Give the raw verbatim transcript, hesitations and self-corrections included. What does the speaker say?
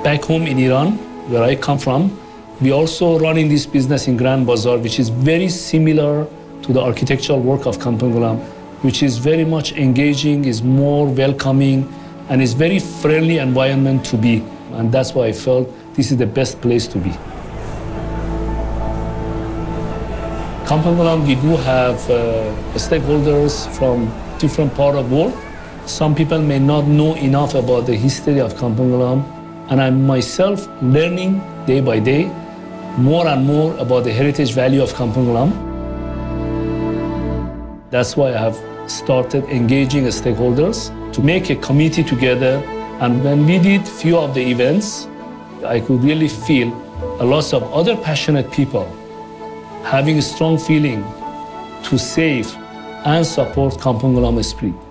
Back home in Iran, where I come from, we also running this business in Grand Bazaar, which is very similar to the architectural work of Kampong Glam, which is very much engaging, is more welcoming, and is very friendly environment to be. And that's why I felt this is the best place to be. Kampong Glam, we do have uh, stakeholders from different parts of the world. Some people may not know enough about the history of Kampong Glam, and I'm myself learning day by day more and more about the heritage value of Kampong Glam. That's why I have started engaging stakeholders to make a committee together. And when we did few of the events, I could really feel a lot of other passionate people having a strong feeling to save and support Kampong Glam esprit.